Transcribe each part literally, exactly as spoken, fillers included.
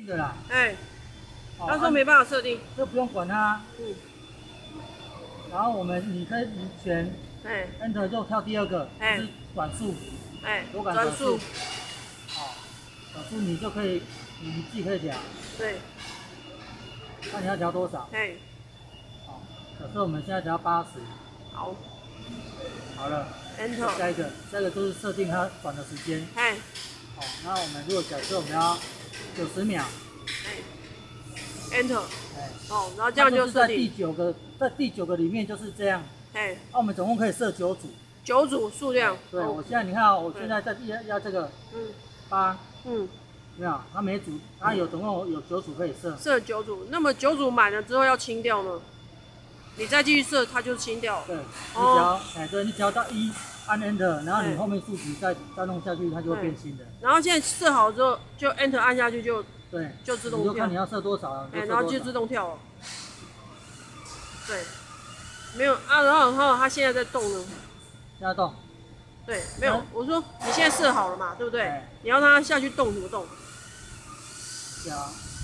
的啦。 哎， 哦他说没办法设定， 这不用管它。 嗯， 然后我们你可以你选哎 Enter 就跳第二个，就哎是转速， 哎， 多感转转速。 速， 好，转速你就可以你你自己可以调， 对， 看你要调多少。 哎， 好，可是我们现在调八十。 好好了。 ，Enter， 下一个，下一个就是设定它转的时间。 哎， 好，那我们如果假设我们要九十秒， 哎，Enter， 哎， 哦，然后这样就就是在第设定， 九个，在第九个里面就是这样。 哎， 那我们总共可以设九组。 九组数量， 对， 哦我现在你看啊，我现在在压压这个嗯八， 嗯， 没有，它每组它有总共有九组可以设。 设九组，那么九组满了之后要清掉呢？你再继续设，它就清掉了。 对，你只要哎，对你只要到一按 Enter，然后你对后面数值再再弄下去，它就会变新的。 然后现在设好之后，就 Enter 按下去就对， 就自动跳你就看你要设多少啊， 哎， 你然后就设多少。 自动跳了。对，没有啊，然后然后它现在在动呢。 现在动。 对，没有，我说你现在设好了嘛，对不对？ 哎你要让它下去动怎么动？ 加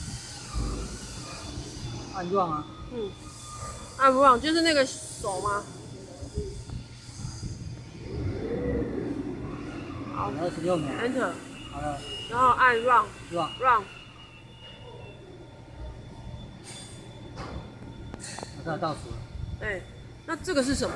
按 Run 啊。 嗯，按不忘就是那个手吗？好二十六秒。 ，Enter， 好了， 然后按 Run 是吧？ Run， 我看倒数了。 哎，那这个是什么？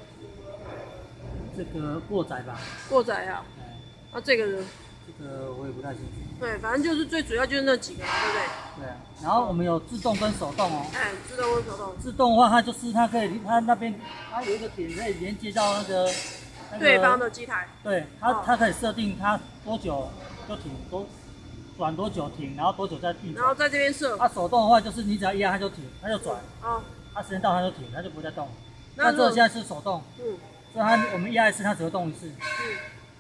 这个过载吧。 过载啊？ 哎， 那这个呢？ 这个我也不太清楚。 对，反正就是最主要就是那几个嘛，对不对？ 对啊，然后我们有自动跟手动哦。 哎，自动跟手动。 自动的话，它就是它可以，它那边它有一个点可以连接到那个、那个、 对方的机台。 对，它、 哦它可以设定它多久就停，多转多久停，然后多久再并转。 然后在这边设。 它、手动的话，就是你只要一压它就停，它就转， 哦， 它时间到它就停，它就不会再动。 那如果那这个现在是手动， 嗯所以它我们压一次它只会动一次。 嗯。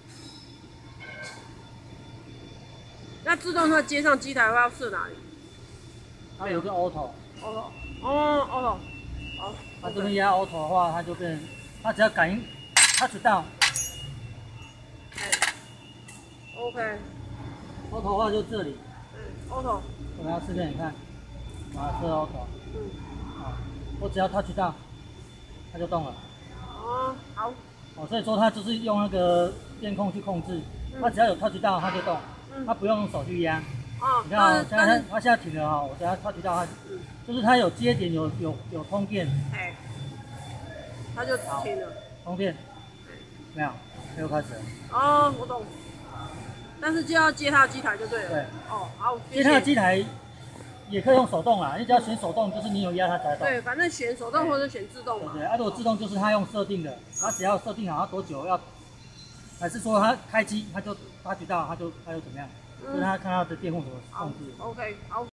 那自动它接上机台的话要设哪里？ 它有个 auto， 哦哦哦，好。 它这边压 auto 的话，它就变成，它只要感应 touch down。 哎 ，OK， auto 的话就这里， 嗯 ，auto， 我们要试给你看，马上设 auto， 嗯， 好，我只要 touch down， 它就动了。 哦，好， 哦，所以说它就是用那个电控去控制，它只要有 touch down 它就动， 嗯它不用用手去压。 哦， 你看啊、 但是现在它但是， 它现在停了哈、我等下 touch down 它，就是它有接点有有有通电， 哎，它就停了。 通电，没有，又开始了。 哦，我懂。但是就要接它的机台就对了。 对。 哦，好，谢接它的谢。 机台也可以用手动啦，你只要选手动，就是你有压它才动。 对，反正选手动或者选自动嘛。 对对，啊，如果自动就是它用设定的，它只要设定好它多久要，还是说它开机它就发觉到它就它就怎么样，就是它看它的电控怎么控制。 好 ，OK，好。